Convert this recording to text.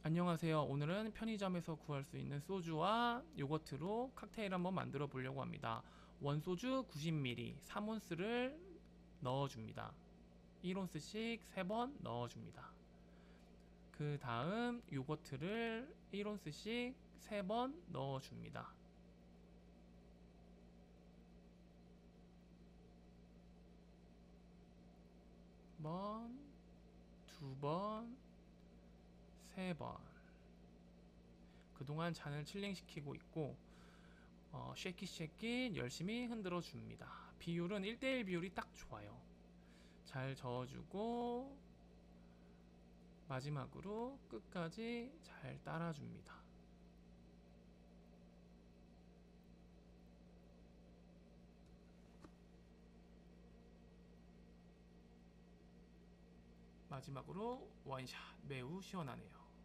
안녕하세요. 오늘은 편의점에서 구할 수 있는 소주와 요거트로 칵테일 한번 만들어 보려고 합니다. 원소주 90ml 3온스를 넣어줍니다. 1온스씩 3번 넣어줍니다. 그 다음 요거트를 1온스씩 3번 넣어줍니다. 번, 2번, 3번. 그동안 잔을 칠링시키고 있고 쉐킷쉐킷 열심히 흔들어 줍니다. 비율은 1대1 비율이 딱 좋아요. 잘 저어주고 마지막으로 끝까지 잘 따라줍니다. 마지막으로 원샷. 매우 시원하네요.